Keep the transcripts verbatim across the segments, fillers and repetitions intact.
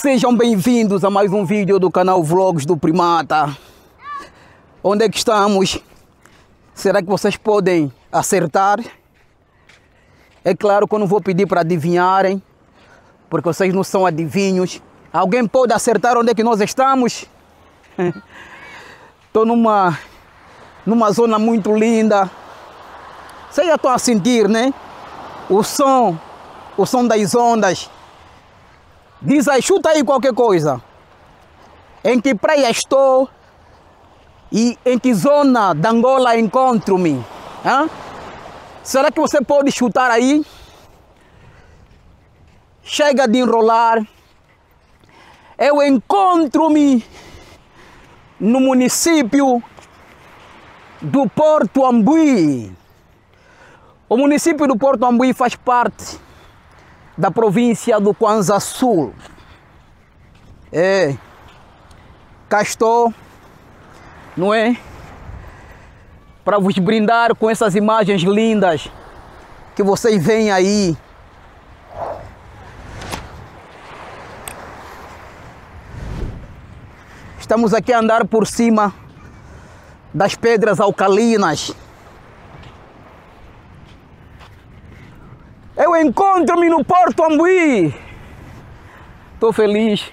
Sejam bem-vindos a mais um vídeo do canal Vlogs do Primata. Onde é que estamos? Será que vocês podem acertar? É claro que eu não vou pedir para adivinharem, porque vocês não são adivinhos. Alguém pode acertar onde é que nós estamos? Estou numa, numa zona muito linda. Vocês já estão a sentir, né? O som, o som das ondas. Diz aí, chuta aí qualquer coisa. Em que praia estou e em que zona de Angola encontro-me? Hã? Será que você pode chutar aí? Chega de enrolar. Eu encontro-me no município do Porto Ambuí. O município do Porto Ambuí faz parte da província do Kwanza Sul. É, cá estou, não é? Para vos brindar com essas imagens lindas que vocês veem aí. Estamos aqui a andar por cima das pedras alcalinas. Eu encontro-me no Porto Ambuí. Estou feliz.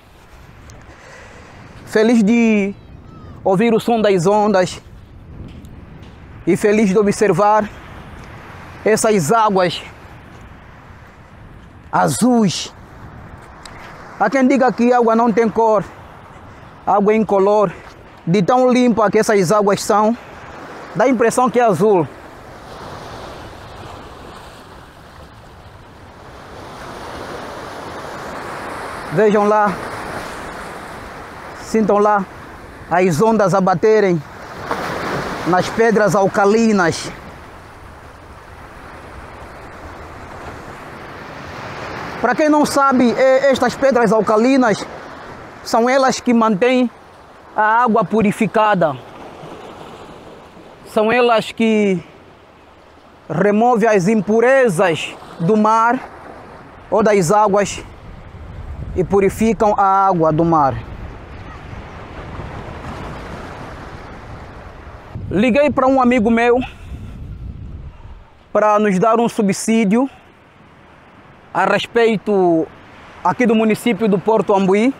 Feliz de ouvir o som das ondas. E feliz de observar essas águas azuis. Há quem diga que a água não tem cor. Água incolor. De tão limpa que essas águas são, dá a impressão que é azul. Vejam lá, sintam lá as ondas a baterem nas pedras alcalinas. Para quem não sabe, estas pedras alcalinas são elas que mantêm a água purificada. São elas que removem as impurezas do mar ou das águas e purificam a água do mar. Liguei para um amigo meu para nos dar um subsídio a respeito aqui do município do Porto Ambuí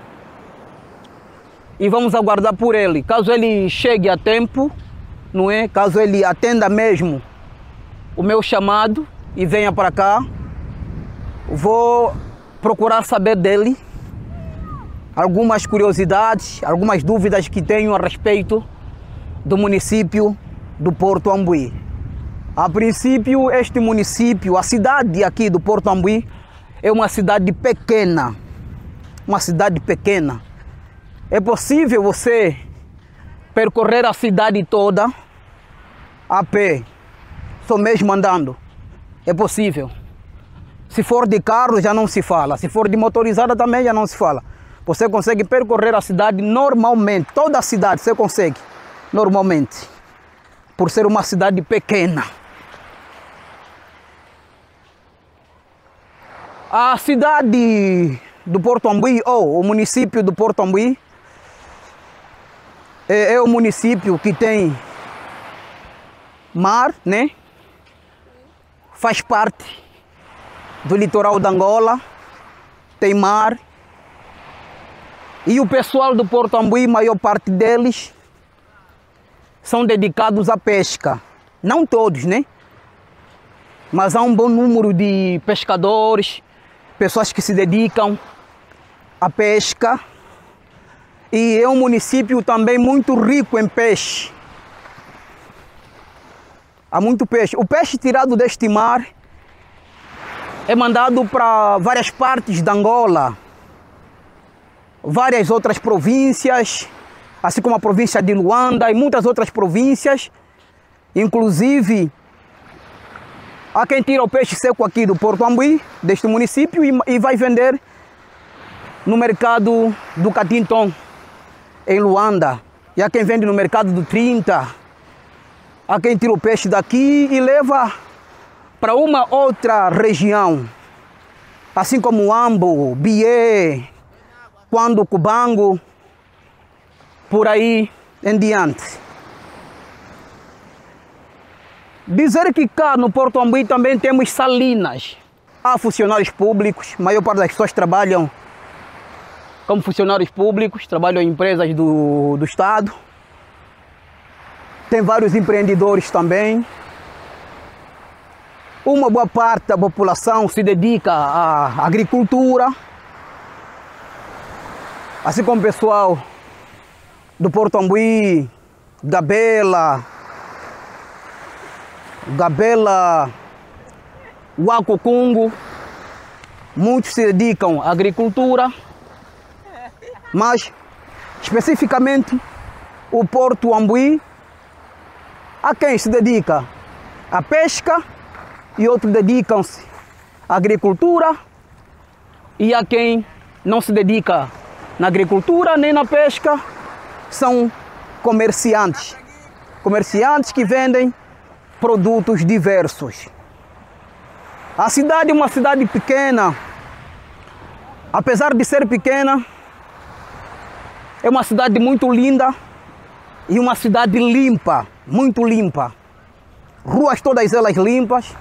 e vamos aguardar por ele. Caso ele chegue a tempo, não é? Caso ele atenda mesmo o meu chamado e venha para cá, vou procurar saber dele algumas curiosidades, algumas dúvidas que tenho a respeito do município do Porto Ambuí. A princípio, este município, a cidade aqui do Porto Ambuí, é uma cidade pequena. Uma cidade pequena. É possível você percorrer a cidade toda a pé, só mesmo andando. É possível. Se for de carro já não se fala, se for de motorizada também já não se fala. Você consegue percorrer a cidade normalmente, toda a cidade você consegue, normalmente, por ser uma cidade pequena. A cidade do Porto Ambuí, ou o município do Porto Ambuí, é, é o município que tem mar, né? Faz parte do litoral da Angola, tem mar. E o pessoal do Porto Ambuí, a maior parte deles, são dedicados à pesca. Não todos, né? Mas há um bom número de pescadores, pessoas que se dedicam à pesca. E é um município também muito rico em peixe. Há muito peixe. O peixe tirado deste mar é mandado para várias partes da Angola, várias outras províncias, assim como a província de Luanda e muitas outras províncias. Inclusive, há quem tira o peixe seco aqui do Porto Ambuí, deste município, e, e vai vender no mercado do Catinton, em Luanda. E há quem vende no mercado do trinta. Há quem tira o peixe daqui e leva para uma outra região, assim como Ambo, Bié, quando Cubango, por aí em diante. Dizer que cá no Porto Ambuí também temos salinas. Há funcionários públicos, a maior parte das pessoas trabalham como funcionários públicos, trabalham em empresas do, do Estado. Tem vários empreendedores também. Uma boa parte da população se dedica à agricultura, assim como o pessoal do Porto Ambuí, Gabela, Gabela, Huacucungo, muitos se dedicam à agricultura, mas especificamente o Porto Ambuí, há quem se dedica à pesca e outros dedicam-se à agricultura, e há quem não se dedica na agricultura nem na pesca, são comerciantes, comerciantes que vendem produtos diversos. A cidade é uma cidade pequena, apesar de ser pequena, é uma cidade muito linda e uma cidade limpa, muito limpa. Ruas todas elas limpas.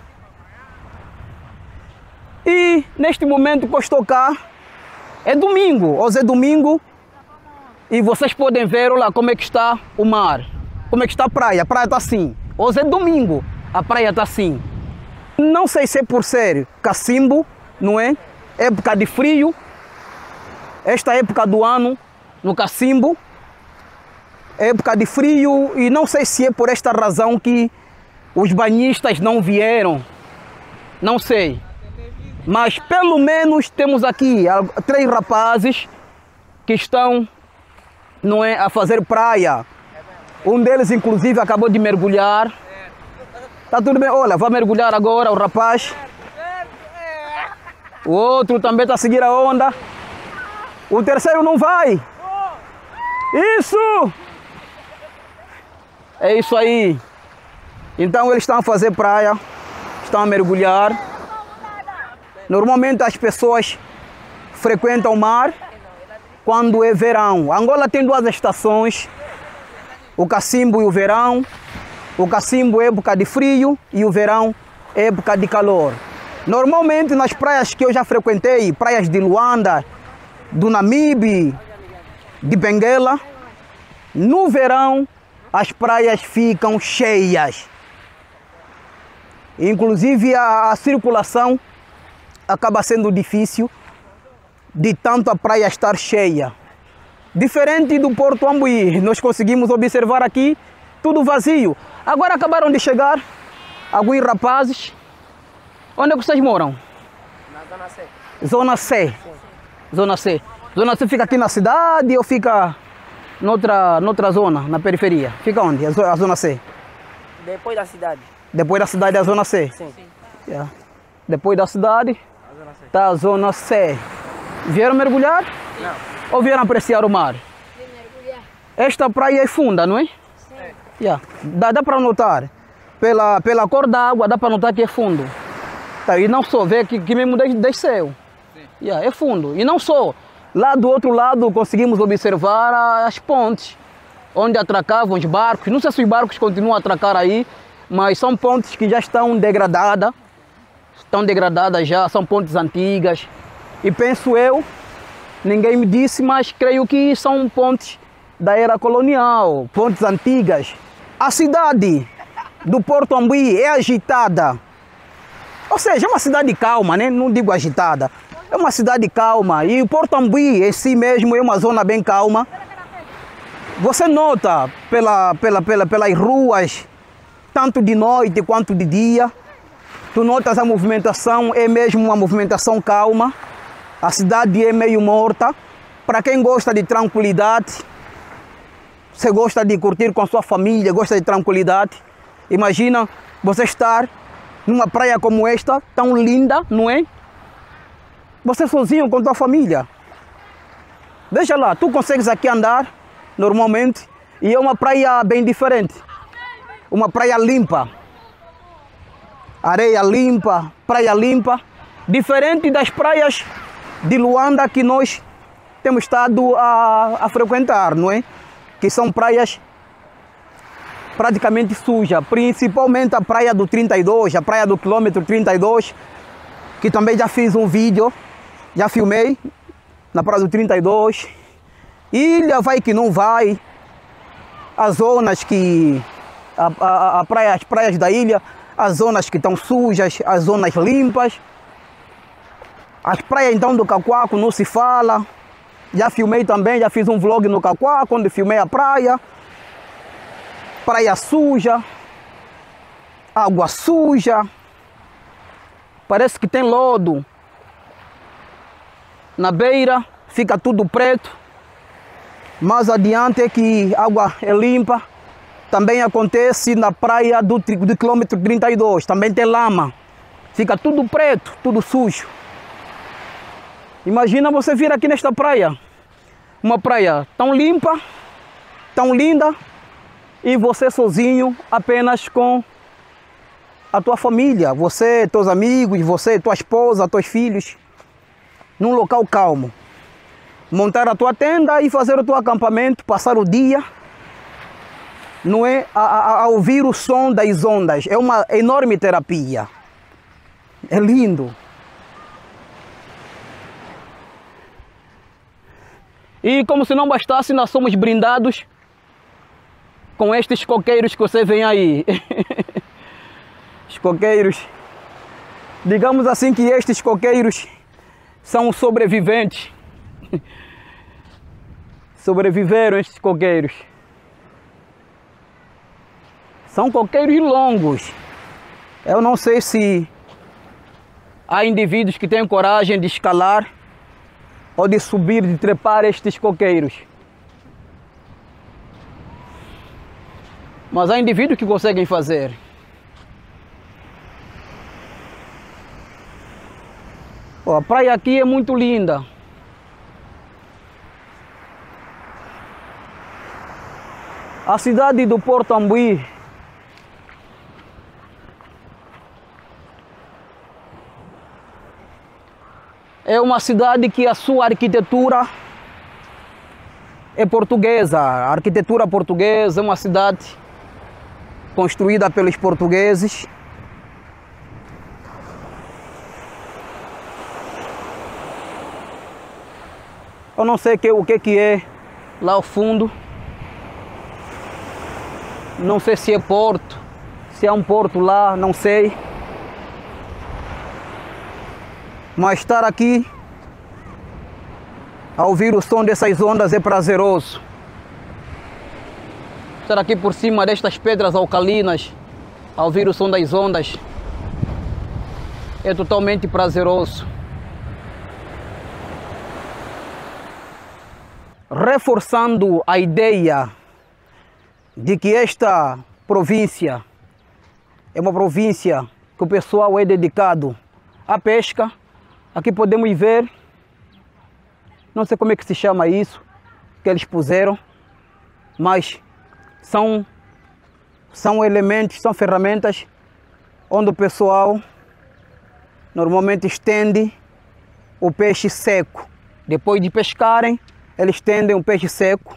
E neste momento que eu estou cá, é domingo, hoje é domingo, e vocês podem ver, olha como é que está o mar, como é que está a praia, a praia está assim. Hoje é domingo, a praia está assim. Não sei se é por ser cacimbo, não é? Época de frio, esta época do ano, no cacimbo, época de frio, e não sei se é por esta razão que os banhistas não vieram, não sei. Mas pelo menos temos aqui três rapazes que estão, não é, a fazer praia. Um deles inclusive acabou de mergulhar. Tá tudo bem? Olha, vai mergulhar agora o rapaz. O outro também está a seguir a onda. O terceiro não vai. Isso! É isso aí. Então eles estão a fazer praia, estão a mergulhar. Normalmente as pessoas frequentam o mar quando é verão. Angola tem duas estações, o cacimbo e o verão. O cacimbo é época de frio e o verão é época de calor. Normalmente nas praias que eu já frequentei, praias de Luanda, do Namibe, de Benguela, no verão as praias ficam cheias. Inclusive a, a circulação acaba sendo difícil de tanto a praia estar cheia. Diferente do Porto Ambuí, nós conseguimos observar aqui tudo vazio. Agora acabaram de chegar alguns rapazes. Onde é que vocês moram? Na Zona C. Zona C. Sim. Zona C. Zona C fica aqui na cidade ou fica noutra, noutra zona, na periferia? Fica onde? A Zona C? Depois da cidade. Depois da cidade é a Zona C? Sim. Sim. Yeah. Depois da cidade está a Zona C. Vieram mergulhar? Não. Ou vieram apreciar o mar? Vim mergulhar. Esta praia é funda, não é? Sim. Yeah. Dá, dá para notar, pela, pela cor da água, dá para notar que é fundo. Tá, e não só, vê que, que mesmo desceu. Yeah, é fundo. E não só, lá do outro lado conseguimos observar as pontes, onde atracavam os barcos. Não sei se os barcos continuam a atracar aí, mas são pontes que já estão degradadas. Estão degradadas já, são pontes antigas. E penso eu, ninguém me disse, mas creio que são pontes da era colonial, pontes antigas. A cidade do Porto Ambuí é agitada. Ou seja, é uma cidade calma, né? Não digo agitada. É uma cidade calma. E o Porto Ambuí em si mesmo é uma zona bem calma. Você nota pela, pela, pela, pelas ruas, tanto de noite quanto de dia, tu notas a movimentação, é mesmo uma movimentação calma. A cidade é meio morta. Para quem gosta de tranquilidade, você gosta de curtir com a sua família, gosta de tranquilidade, imagina você estar numa praia como esta, tão linda, não é? Você sozinho com a tua família. Deixa lá, tu consegues aqui andar normalmente e é uma praia bem diferente. Uma praia limpa. Areia limpa, praia limpa. Diferente das praias de Luanda que nós temos estado a, a frequentar, não é? Que são praias praticamente sujas, principalmente a praia do trinta e dois, a praia do quilômetro trinta e dois, que também já fiz um vídeo, já filmei na praia do trinta e dois. Ilha vai que não vai, as zonas que, a, a, a praia, as praias da ilha, as zonas que estão sujas, as zonas limpas. As praias então do Cacoaco não se fala, já filmei também, já fiz um vlog no Cacoaco, quando filmei a praia. Praia suja, água suja, parece que tem lodo na beira, fica tudo preto. Mais adiante é que a água é limpa. Também acontece na praia do, do quilômetro trinta e dois, também tem lama, fica tudo preto, tudo sujo. Imagina você vir aqui nesta praia, uma praia tão limpa, tão linda, e você sozinho, apenas com a tua família, você, teus amigos, você, tua esposa, teus filhos, num local calmo. Montar a tua tenda e fazer o teu acampamento, passar o dia, não é? A, a, a ouvir o som das ondas. É uma enorme terapia. É lindo. E como se não bastasse, nós somos brindados com estes coqueiros que você vê aí. Os coqueiros. Digamos assim que estes coqueiros são os sobreviventes. Sobreviveram estes coqueiros. São coqueiros longos. Eu não sei se há indivíduos que têm coragem de escalar ou de subir, de trepar estes coqueiros. Mas há indivíduos que conseguem fazer. Oh, a praia aqui é muito linda. A cidade do Porto Ambuí é uma cidade que a sua arquitetura é portuguesa. A arquitetura portuguesa é uma cidade construída pelos portugueses. Eu não sei que, o que, que é lá ao fundo. Não sei se é porto, se é um porto lá, não sei. Mas estar aqui a ouvir o som dessas ondas é prazeroso. Estar aqui por cima destas pedras alcalinas, a ouvir o som das ondas, é totalmente prazeroso. Reforçando a ideia de que esta província é uma província que o pessoal é dedicado à pesca. Aqui podemos ver, não sei como é que se chama isso, que eles puseram, mas são, são elementos, são ferramentas onde o pessoal normalmente estende o peixe seco. Depois de pescarem, eles estendem o peixe seco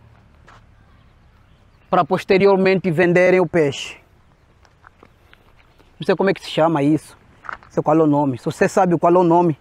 para posteriormente venderem o peixe. Não sei como é que se chama isso, não sei qual é o nome. Se você sabe qual é o nome,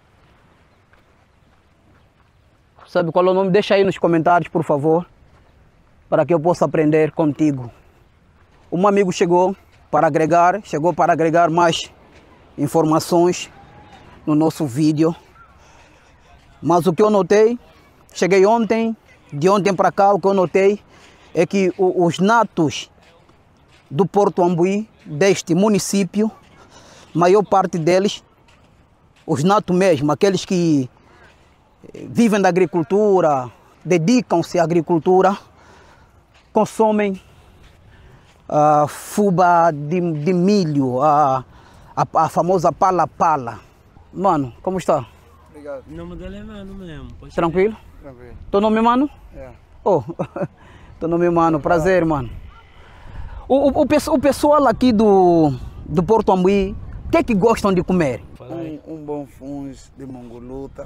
sabe qual é o nome, deixa aí nos comentários, por favor, para que eu possa aprender contigo. Um amigo chegou para agregar, chegou para agregar mais informações no nosso vídeo. Mas o que eu notei, cheguei ontem, de ontem para cá, o que eu notei é que os natos do Porto Ambuí, deste município, maior parte deles, os natos mesmo, aqueles que vivem da agricultura, dedicam-se à agricultura, consomem a fuba de, de milho, a, a, a famosa pala-pala. Mano, como está? Obrigado. O nome dele é Mano mesmo. Pode Tranquilo? Tranquilo. Teu nome, mano? É. Oh, teu nome, mano. Prazer, mano. O, o, o, o pessoal aqui do, do Porto Ambuí, o que é que gostam de comer? Fala aí. Um, um bom fungo de mongoluta.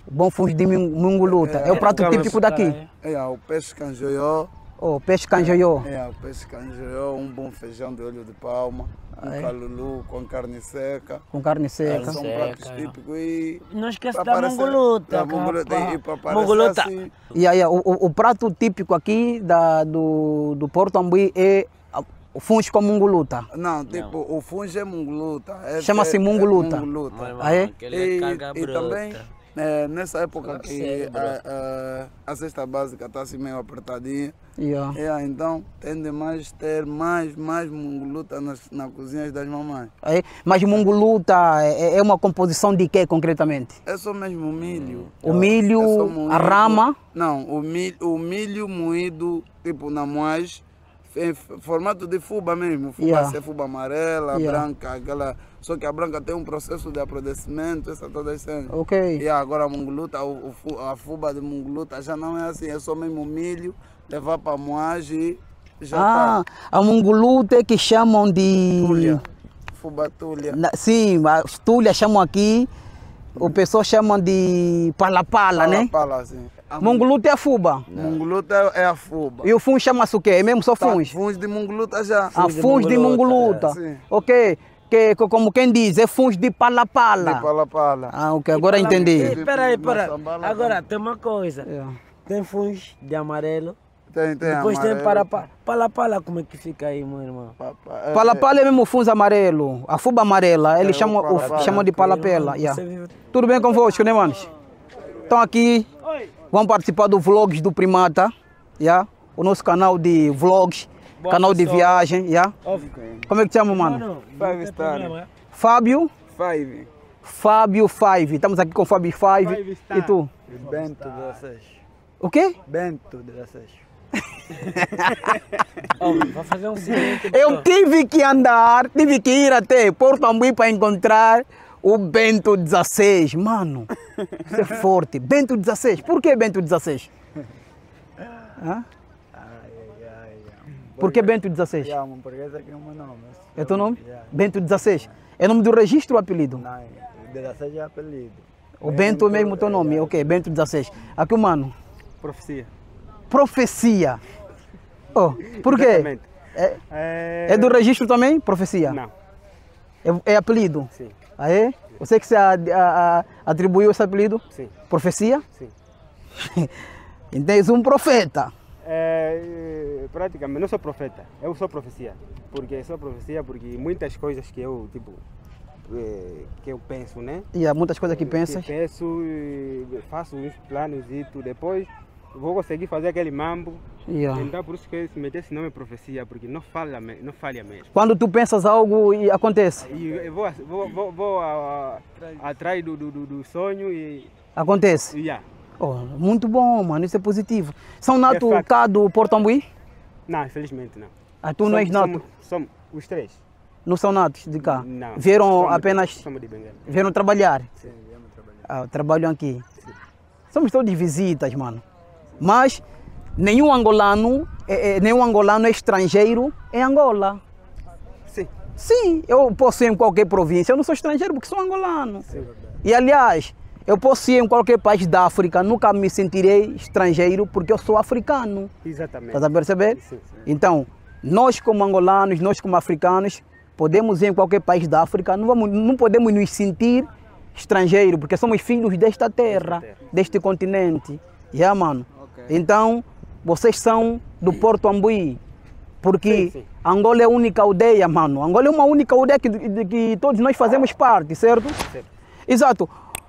Bom fungo de min- munguluta. É, o prato típico daqui. É, o peixe canjoió. Oh, peixe canjoiô. É, o peixe canjoió, um bom feijão de olho de palma, um Ai. calulu com carne seca. Com carne seca. São seca, pratos é. típicos e... Não esquece pra da parecer- mongoluta. da mongoluta, e para parecer Mongoluta. assim... E aí, o, o, o prato típico aqui da, do, do Porto Ambuí é a- o fungo com munguluta. Não, tipo, o fungo é munguluta. é- Chama-se é- é munguluta. munguluta. Mas, Ah, é? aquele E, é carga e bruta. também, é, nessa época que sério, bro. a, a, a cesta básica está assim meio apertadinha, Yeah. é, então tende mais ter mais, mais munguluta nas, na cozinha das mamães. Aí, mas munguluta é, é uma composição de quê concretamente? É só mesmo o milho. O milho, É só moído. a rama. Não, o milho, o milho moído, tipo na moagem, em f- formato de fuba mesmo. Fuba, Yeah. se é fuba amarela, Yeah. branca, aquela. Só que a branca tem um processo de apodrecimento, essa toda essa. Ok. E agora a munguluta, o, o fu- a fuba de munguluta já não é assim, é só mesmo milho, levar para a moagem e já Ah, tá. a munguluta é que chamam de... Tulha. Fuba tulha. Na- sim, as tulhas chamam aqui, o pessoal chamam de palapala, né? Pala, assim. A Munguluta é a fuba. munguluta é a fuba. E o fungo chama-se o quê? É mesmo só Tá, fungo? fungo de munguluta já. Ah, fungo de munguluta. é. Sim. Ok. Que, que- como quem diz, é fungo de palapala. De pala pala. Ah, ok, agora entendi. Espera aí, espera. Maçambala Agora, tem uma coisa. É. Tem fungos de amarelo. Tem, tem Depois tem amarelo. para para pala pala, como é que fica aí, meu irmão? Pa- pa- é- Palapala é mesmo o fungo amarelo, a fuba amarela, eles É, o chamam, o- palapala. chamam de palapela. Você Yeah. viu? Tudo bem convosco, né, manos? Estão aqui, vão participar do Vlogs do Primata, yeah? O nosso canal de vlogs, Boa canal de pessoa. viagem. Yeah? Óbvio. Como é que te chama, mano? Não, não, Five não tem star. problema, é? Fábio? Five. Fábio Five. Estamos aqui com o Fábio Five. Five star. E tu? Bento dezesseis. O quê? Bento dezesseis. Óbvio, vai fazer um seguinte. Eu tive que andar, tive que ir até Porto Ambuí para encontrar o Bento dezesseis. Mano, isso é forte. Bento dezesseis. Por que Bento dezesseis? Hã? Por que Bento dezesseis? Chamo, porque esse aqui é o meu nome. É teu nome? Bento dezesseis. É nome do registro ou apelido? Não, dezesseis é apelido. O Bento é mesmo o teu nome? Ok, Bento dezesseis. Aqui o mano. Profecia. Profecia. Oh, por quê? Exatamente. É, É... é do registro também? Profecia? Não, É, é apelido? sim, Ah, é? Você que se a- a- a- atribuiu esse apelido? sim, Profecia? sim. Então és um profeta. É, praticamente, não sou profeta, eu sou profecia. Porque sou profecia porque muitas coisas que eu, tipo, eh, que eu penso, né? E há muitas coisas que pensas. Que penso, e faço uns planos e tudo, depois vou conseguir fazer aquele mambo. Yeah. Então por isso que se meter esse nome é profecia, porque não falha, me- não falha mesmo. Quando tu pensas algo e acontece. E eu vou, vou, vou, vou a- a- atrás do, do, do- do sonho e... Acontece. e yeah. Oh, muito bom, mano. Isso é positivo. São nato É fato. cá do Porto Ambuí? Não, infelizmente não. Ah, tu não és Somos- nato? Somos, somos os três. Não são natos de cá? Não. Vieram somos de- apenas... Somos de Benguela. Vieram trabalhar? Sim, viemos trabalhar. Ah, trabalham aqui. Somos todos visitas, mano. Mas nenhum angolano, é, é, nenhum angolano é estrangeiro em Angola. Sim. Sim, eu posso ir em qualquer província, eu não sou estrangeiro porque sou angolano. E aliás, eu posso ir em qualquer país da África, nunca me sentirei estrangeiro porque eu sou africano. Exatamente. Estás a perceber? Sim, sim. Então, nós como angolanos, nós como africanos, podemos ir em qualquer país da África, não, vamos, não podemos nos sentir estrangeiros, porque somos filhos desta terra, terra. deste continente. Yeah, mano? Então, vocês são do Porto Ambuí, porque Sim, sim. Angola é a única aldeia, mano. Angola é uma única aldeia que, de que todos nós fazemos parte, certo? Certo. Exato.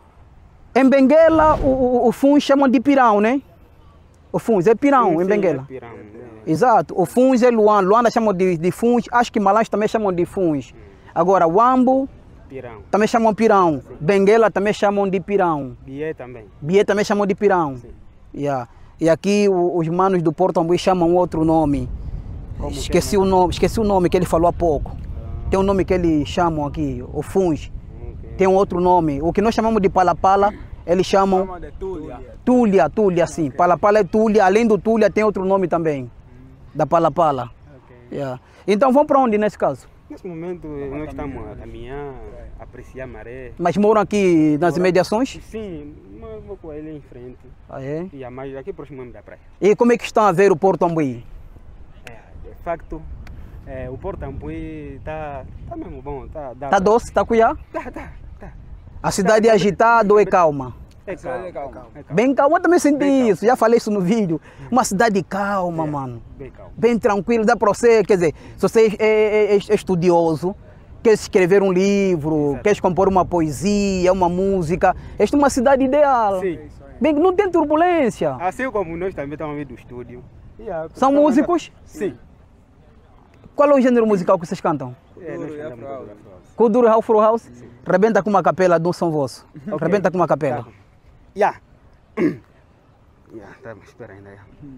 Em Benguela, o, o, o fungo chamam de pirão, né? O fungo é pirão Sim, em sim, Benguela. é pirão, né? Exato. O fungo é Luanda. Luanda chamam de, de fungos. Acho que Malães também chamam de fungos. Agora, Wambo Pirão. também chamam pirão. Benguela também chamam de pirão. Bié também. Bié também chamam de pirão. Sim. Yeah. E aqui o- os manos do Porto Ambuí chamam outro nome. Como que Esqueci é o nome, esqueci o nome que ele falou há pouco. Tem um nome que eles chamam aqui, o fungo. Ok. Tem um outro nome. O que nós chamamos de palapala, eles chamam de Tulha. Túlia, Túlia, sim. Palapala é Túlia. Além do Túlia, tem outro nome também, da palapala. Ok. Yeah. Então vamos para onde nesse caso? Nesse momento nós estamos a caminhar, a apreciar a maré. Mas moram aqui nas imediações? Sim, mas vou com ele em frente. Ah, é? E a mais aqui próximo da praia. E como é que estão a ver o Porto Ambuí? É, de facto, é, o Porto Ambuí está tá mesmo bom. Está Está doce? Está cuiá? Tá, tá, tá. A cidade é agitada ou é calma? É calma, é calma. É calma. Bem calma, eu também senti Bem isso, já falei isso no vídeo. Uma cidade calma, É, mano. Bem calma. Bem tranquilo, dá para você, quer dizer, se você é, é- é estudioso, quer escrever um livro, Exato. quer compor uma poesia, uma música, esta é uma cidade ideal. Sim. Bem, não tem turbulência. Assim como nós também estamos vindo do estúdio. E a- São músicos? Sim. Qual é o gênero musical que vocês cantam? É, nós cantamos Kuduro Afro House. Kuduro Afro House? Rebenta com uma capela de um som vosso. Rebenta com uma capela. Tá. Ya. Ya, tá, mas espera ainda. Ya,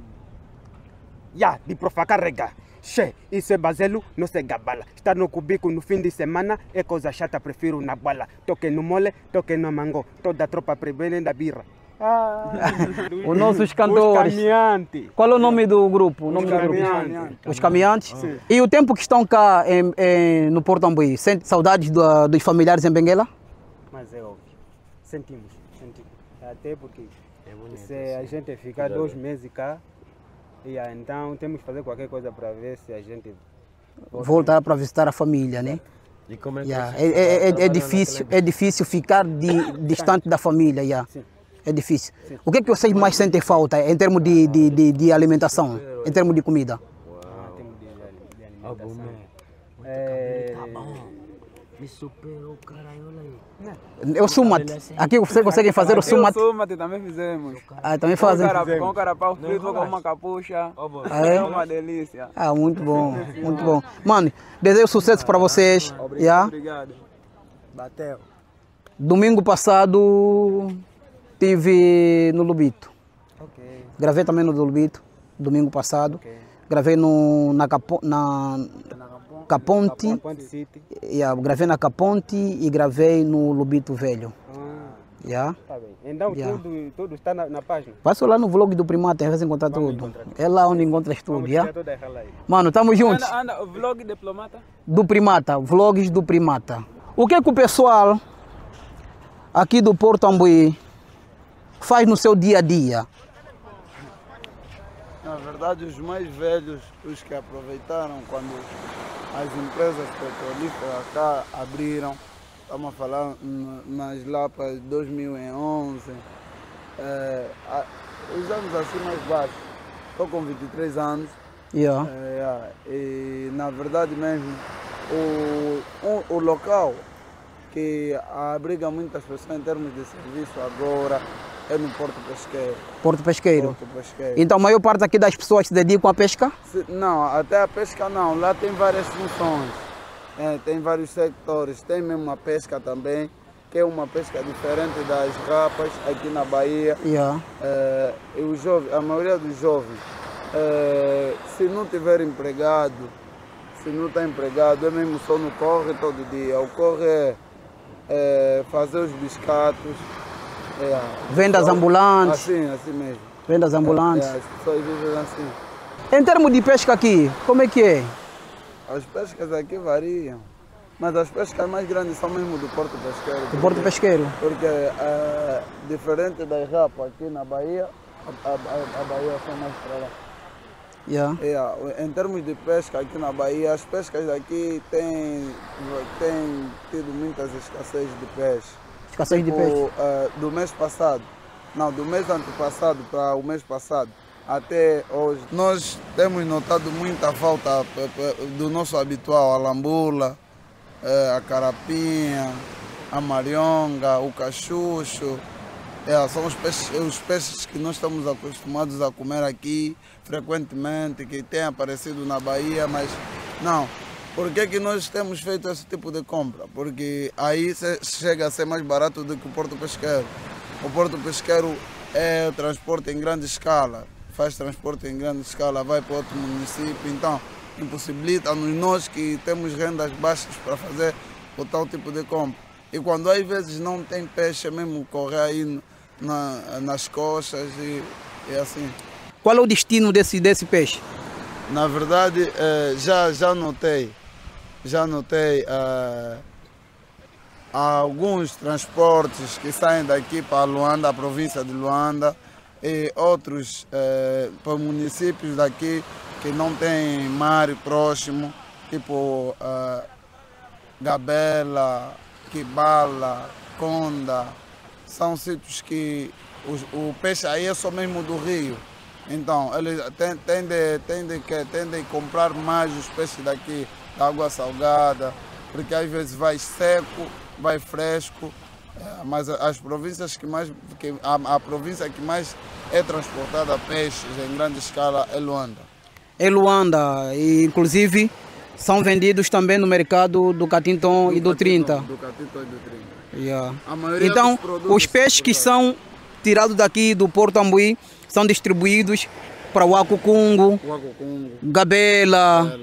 ya de profa carrega. Che, isso é bazelo, não se gabala. Estar no cubico no fim de semana é coisa chata, prefiro na bala. Toque no mole, toque no mango. Toda a tropa prevene da birra. Ah. Os nossos Os cantores. caminhantes. Qual é o nome do grupo? O nome Os do grupo? caminhantes. Os caminhantes? Sim. E o tempo que estão cá em- em- no Porto Ambuí, sente saudades do- dos familiares em Benguela? Mas é óbvio. Sentimos, sentimos. Até porque se a gente ficar dois meses cá, e aí, então temos que fazer qualquer coisa para ver se a gente Voltar para visitar a família, né? E como é que Yeah. você É, é- é- é trabalha na difícil, televisão? é difícil ficar di- distante da família. Yeah. Sim. É difícil. O que é que vocês mais sentem falta em termos de, de, de, de alimentação, em termos de comida? ah, temos de, de Ah, bom, alimentação. né? É, Me superou, caralho, olha aí. Eu sumate. Aqui vocês conseguem fazer o sumate? Eu sumate também fizemos. Ah, também fazem? Com, cara, com carapau frito, com uma capucha. Ah, é? É uma delícia. Ah, muito bom, muito bom. Mano, desejo sucesso para vocês. Yeah. Obrigado. Bateu. Domingo passado estive no Lubito. ok, Gravei também no Lubito, domingo passado. ok. Gravei no, na, Capo, na Caponte, Ponte City. yeah, gravei na Caponte e gravei no Lubito Velho. Ah, Yeah. tá bem. Então Yeah. tudo, tudo está na, na página. Passa lá no vlog do Primata, vai encontrar Vamos tudo. encontrar. É lá onde encontras tudo. Vamos Yeah? tirar toda ela aí. Mano, tamo juntos. Anda, anda, o vlog diplomata. Do Primata, vlogs do Primata. O que é que o pessoal aqui do Porto Ambuí faz no seu dia a dia? Na verdade, os mais velhos, os que aproveitaram quando as empresas petrolíferas cá abriram, estamos a falar n- nas lapas de dois mil e onze, é, a- os anos assim mais baixos. Estou com vinte e três anos. Yeah. É, e na verdade mesmo, o, o, o local que abriga muitas pessoas em termos de serviço agora é no Porto Pesqueiro. Porto Pesqueiro. Porto Pesqueiro. Então a maior parte aqui das pessoas se dedicam à pesca? Se- Não, até a pesca não, lá tem várias funções, é, tem vários sectores, tem mesmo a pesca também, que é uma pesca diferente das rapas aqui na Bahia. Yeah. É, e os jovens, a maioria dos jovens, é, se não tiver empregado, se não está empregado, é mesmo só no corre todo dia. O corre é, é fazer os biscatos. É, Vendas só- ambulantes. Assim, assim mesmo. Vendas ambulantes. É, as pessoas vivem assim. Em termos de pesca aqui, como é que é? As pescas aqui variam, mas as pescas mais grandes são mesmo do Porto Pesqueiro. Do Porto porque- Pesqueiro? Porque, é, diferente das rapas aqui na Bahia, a, a, a Bahia foi mais para lá. Yeah. É, em termos de pesca aqui na Bahia, as pescas daqui têm, têm tido muitas escassez de peixe. Escassez de Tipo, peixe. eh, do mês passado, não, do mês antepassado para o mês passado, até hoje, nós temos notado muita falta pe- pe- do nosso habitual, a lambula, eh, a carapinha, a marionga, o cachucho. É, são os peixes, os peixes que nós estamos acostumados a comer aqui frequentemente, que têm aparecido na Bahia, mas não. Por que que nós temos feito esse tipo de compra? Porque aí se- chega a ser mais barato do que o Porto Pesqueiro. O Porto Pesqueiro é o transporte em grande escala, faz transporte em grande escala, vai para outro município, então impossibilita-nos nós que temos rendas baixas para fazer o tal tipo de compra. E quando às vezes não tem peixe, é mesmo correr aí na, nas coxas e, e assim. Qual é o destino desse, desse peixe? Na verdade, eh, já, já notei já notei uh, alguns transportes que saem daqui para Luanda, a província de Luanda, e outros uh, para municípios daqui que não têm mar próximo, tipo uh, Gabela, Kibala, Conda. São sítios que o, o peixe aí é só mesmo do rio. Então, eles tendem, tendem, tendem a comprar mais os peixes daqui, da água salgada, porque às vezes vai seco, vai fresco, é, mas as províncias que mais, que, a, a província que mais é transportada peixes em grande escala é Luanda. É Luanda, e inclusive são vendidos também no mercado do Catinton e do trinta. Do Catinton e do trinta. Yeah. Então, os peixes que são tirados daqui do Porto Ambuí são distribuídos para o Acucungo, Gabela,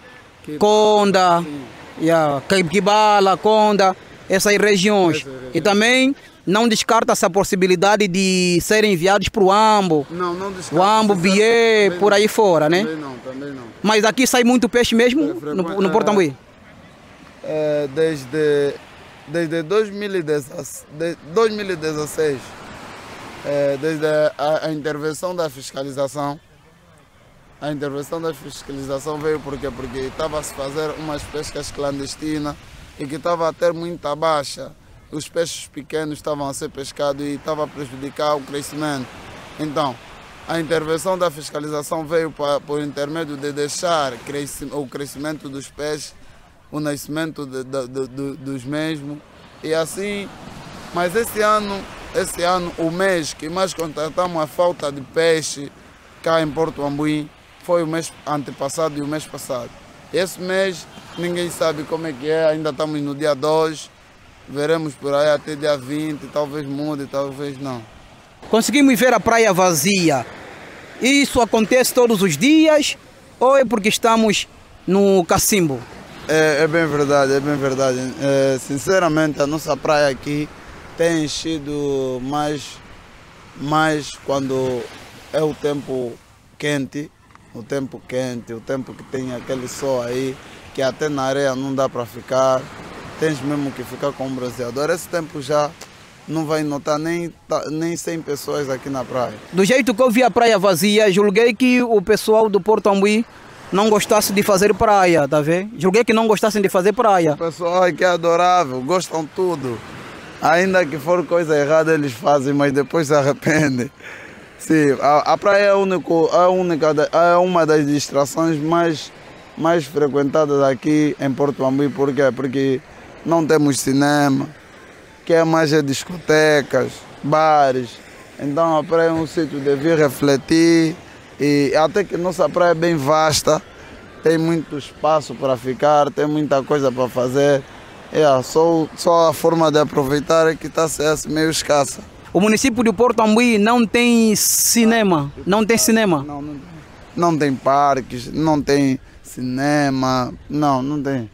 Conda, yeah, Kibala, Conda, essas regiões. Essa região. E também não descarta-se a possibilidade de serem enviados para o Ambo, não, não o Ambo, Bié, por aí fora, né? Também não, também não. Mas aqui sai muito peixe mesmo é, no, no Porto Ambuí? É, desde... Desde dois mil e dezesseis, é, desde a, a intervenção da fiscalização, a intervenção da fiscalização veio porque porque estava a se fazer umas pescas clandestinas e que estava a ter muita baixa. Os peixes pequenos estavam a ser pescados e estava a prejudicar o crescimento. Então, a intervenção da fiscalização veio para, por intermédio de deixar cresci, o crescimento dos peixes, o nascimento de, de, de, de, dos mesmos, e assim, mas esse ano, esse ano, o mês que mais constatamos a falta de peixe cá em Porto Ambuí foi o mês antepassado e o mês passado. Esse mês ninguém sabe como é que é, ainda estamos no dia dois, veremos por aí até dia vinte, talvez mude, talvez não. Conseguimos ver a praia vazia. Isso acontece todos os dias ou é porque estamos no cacimbo? É, é bem verdade, é bem verdade. É, sinceramente, a nossa praia aqui tem enchido mais, mais quando é o tempo quente, o tempo quente, o tempo que tem aquele sol aí, que até na areia não dá para ficar, tens mesmo que ficar com um bronzeador. Esse tempo já não vai notar nem, nem cem pessoas aqui na praia. Do jeito que eu vi a praia vazia, julguei que o pessoal do Porto Ambuí não gostasse de fazer praia, tá vendo? Julguei que não gostassem de fazer praia. O pessoal aqui é adorável, gostam tudo. Ainda que for coisa errada, eles fazem, mas depois se arrependem. Sim, a, a praia é, único, é, única, é uma das distrações mais, mais frequentadas aqui em Porto Ambuí. Por quê? Porque não temos cinema, que é mais é discotecas, bares. Então a praia é um sítio de vir refletir. E até que nossa praia é bem vasta, tem muito espaço para ficar, tem muita coisa para fazer. É, só, só a forma de aproveitar é que está meio escassa. O município de Porto Ambuí não tem cinema? Não tem cinema? Não, não tem. Não tem parques, não tem cinema, não, não tem.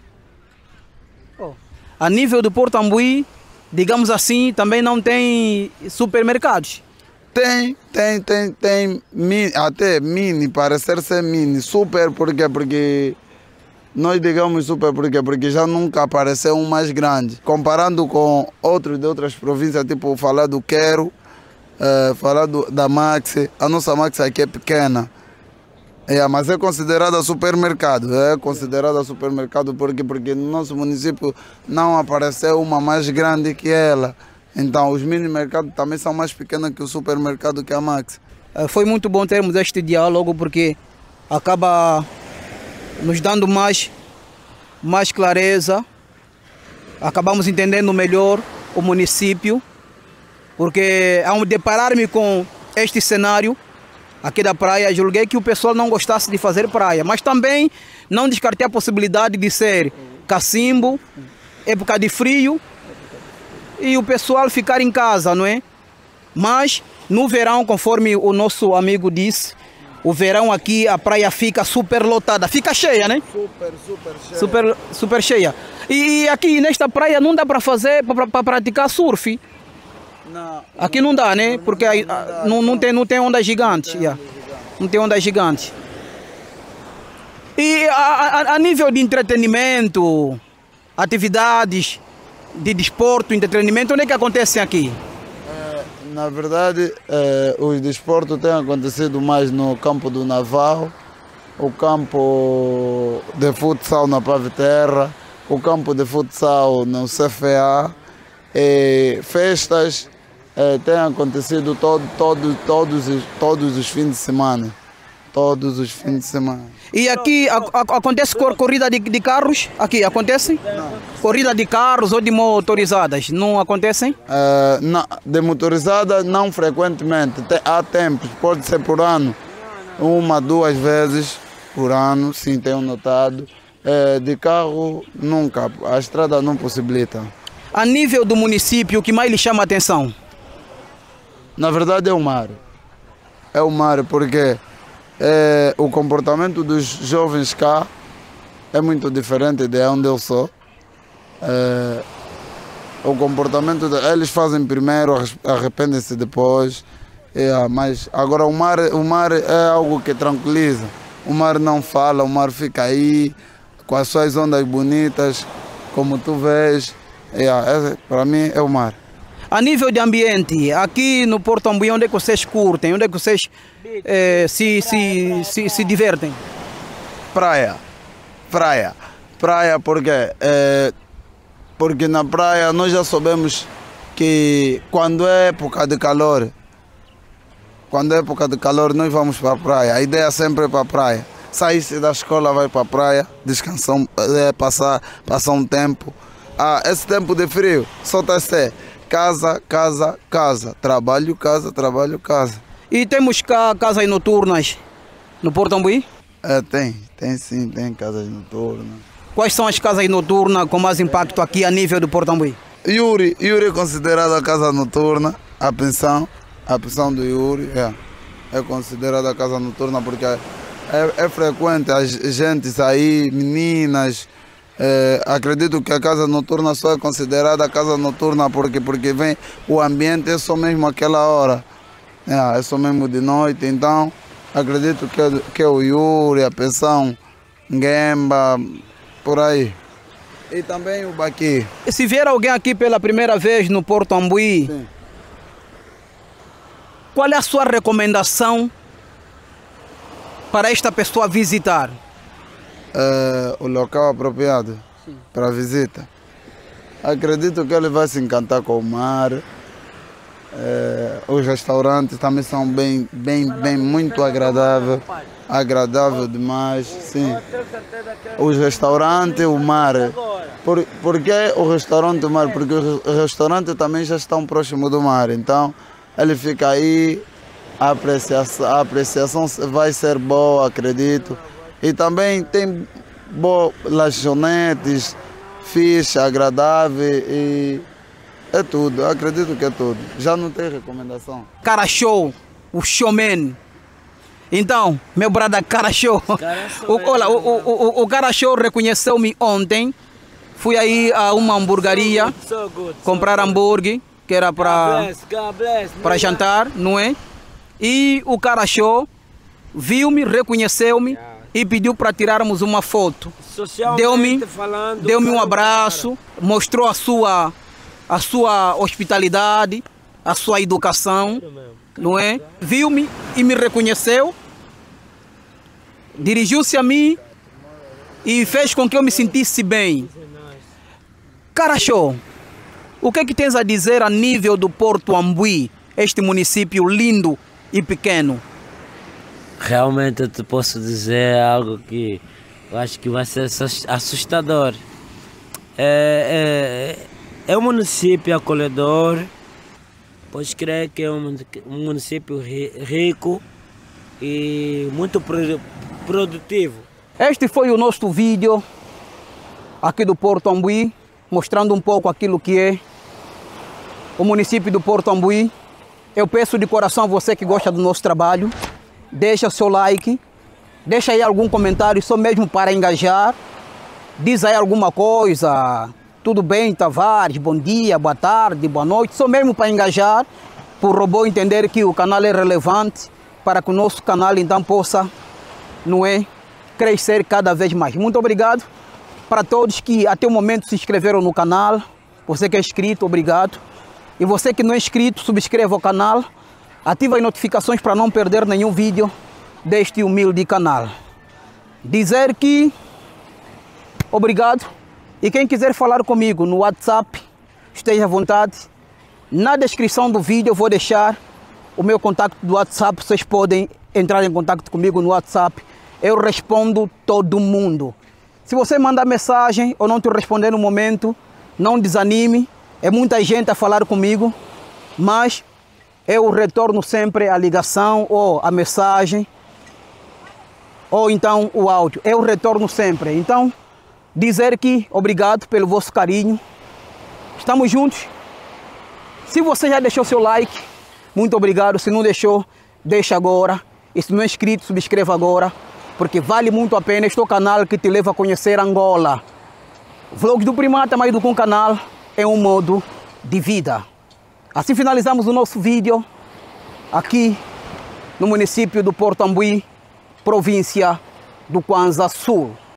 Oh. A nível do Porto Ambuí, digamos assim, também não tem supermercados? Tem, tem, tem, tem, mini, até mini, parecer ser mini, super, por quê? Porque nós digamos super, por quê? Porque já nunca apareceu um mais grande. Comparando com outros de outras províncias, tipo falar do Quero, é, falar do, da Maxi, a nossa Maxi aqui é pequena, é, mas é considerada supermercado, é considerada supermercado porque, porque no nosso município não apareceu uma mais grande que ela. Então, os mini mercados também são mais pequenos que o supermercado que é a Max. Foi muito bom termos este diálogo porque acaba nos dando mais, mais clareza, acabamos entendendo melhor o município, porque ao deparar-me com este cenário aqui da praia, julguei que o pessoal não gostasse de fazer praia, mas também não descartei a possibilidade de ser cacimbo, época de frio, e o pessoal ficar em casa, não é? Mas no verão, conforme o nosso amigo disse, o verão aqui a praia fica super lotada, fica cheia, né? Super, super cheia. Super, super cheia. E aqui nesta praia não dá para fazer, para praticar surf. Não. Aqui não dá, né? Porque não, não, dá, não, não, tem, não tem onda gigante. Não tem, yeah. não tem onda gigante. E a, a, a nível de entretenimento, atividades de desporto, entretenimento, onde é que acontecem aqui? É, na verdade, é, os desportos têm acontecido mais no campo do Naval, o campo de futsal na Paviterra, o campo de futsal no C F A, e festas é, têm acontecido todo, todo, todos, os, todos os fins de semana. Todos os fins de semana. E aqui a, a, acontece cor, corrida de, de carros? Aqui acontece? Não. Corrida de carros ou de motorizadas? Não acontecem? É, não, de motorizada não frequentemente. Tem, há tempos, pode ser por ano. Uma, duas vezes por ano, sim, tenho notado. É, de carro, nunca. A estrada não possibilita. A nível do município, o que mais lhe chama a atenção? Na verdade é o mar. É o mar porque é, o comportamento dos jovens cá é muito diferente de onde eu sou. É, o comportamento de, eles fazem primeiro, arrependem-se depois. É, mas agora o mar, o mar é algo que tranquiliza. O mar não fala, o mar fica aí com as suas ondas bonitas, como tu vês. É, é, para mim é o mar. A nível de ambiente, aqui no Porto Ambuí, onde é que vocês curtem? Onde é que vocês eh, se, se, se, se divertem? Praia, praia, praia porque, é, porque na praia nós já sabemos que quando é época de calor, quando é época de calor nós vamos para a praia, a ideia sempre é para a praia. Sair-se da escola, vai para a praia, descansar, é, passar, passar um tempo. Ah, esse tempo de frio, só está ser casa, casa, casa, trabalho, casa, trabalho, casa. E temos cá casas noturnas no Porto Ambuí? É, tem, tem sim, tem casas noturnas. Quais são as casas noturnas com mais impacto aqui a nível do Porto Ambuí? Yuri, Yuri é considerada a casa noturna, a pensão, a pensão do Yuri é, é considerada a casa noturna porque é, é frequente as gente sair, meninas. É, acredito que a casa noturna só é considerada a casa noturna porque, porque vem o ambiente, é só mesmo aquela hora, é, é só mesmo de noite, então acredito que é, que é o Yuri, a pensão, Ngemba, por aí. E também o Baqui. Se vier alguém aqui pela primeira vez no Porto Ambuí, sim, qual é a sua recomendação para esta pessoa visitar? É, o local apropriado para a visita. Acredito que ele vai se encantar com o mar. É, os restaurantes também são bem, bem, bem muito agradáveis. Agradável demais, sim. Os restaurantes, o mar. Por, por que o restaurante o mar? Porque os restaurantes também já estão próximos do mar. Então ele fica aí, a apreciação, a apreciação vai ser boa, acredito. E também tem boas lanchonetes, ficha, agradável e é tudo, acredito que é tudo. Já não tem recomendação. Cara Show, o showman. Então, meu brother Cara Show, o, olha, o, o, o, o Cara Show reconheceu-me ontem. Fui aí a uma hamburgueria comprar hambúrguer, que era para para jantar, não é? E o Cara Show viu-me, reconheceu-me e pediu para tirarmos uma foto. Deu-me deu-me um abraço, mostrou a sua, a sua hospitalidade, a sua educação, não é? Viu-me e me reconheceu, dirigiu-se a mim e fez com que eu me sentisse bem. Cara Show, o que é que tens a dizer a nível do Porto Ambuí, este município lindo e pequeno? Realmente eu te posso dizer algo que eu acho que vai ser assustador. É, é, é um município acolhedor, pois creio que é um, um município rico e muito produtivo. Este foi o nosso vídeo aqui do Porto Ambuí, mostrando um pouco aquilo que é o município do Porto Ambuí. Eu peço de coração a você que gosta do nosso trabalho, deixa seu like, deixa aí algum comentário, só mesmo para engajar. Diz aí alguma coisa, tudo bem Tavares, bom dia, boa tarde, boa noite, só mesmo para engajar, para o robô entender que o canal é relevante, para que o nosso canal então possa, não é, crescer cada vez mais. Muito obrigado para todos que até o momento se inscreveram no canal. Você que é inscrito, obrigado. E você que não é inscrito, subscreva o canal. Ative as notificações para não perder nenhum vídeo deste humilde canal. Dizer que obrigado. E quem quiser falar comigo no WhatsApp, esteja à vontade. Na descrição do vídeo eu vou deixar o meu contato do WhatsApp. Vocês podem entrar em contato comigo no WhatsApp. Eu respondo todo mundo. Se você mandar mensagem ou não te responder no momento, não desanime. É muita gente a falar comigo, mas eu retorno sempre a ligação ou a mensagem, ou então o áudio. Eu retorno sempre. Então, dizer que obrigado pelo vosso carinho. Estamos juntos. Se você já deixou seu like, muito obrigado. Se não deixou, deixa agora. E se não é inscrito, subscreva agora, porque vale muito a pena. Este é o canal que te leva a conhecer Angola. Vlogs do Primata, mais do que um canal, é um modo de vida. Assim finalizamos o nosso vídeo aqui no município do Porto Ambuí, província do Kwanza Sul.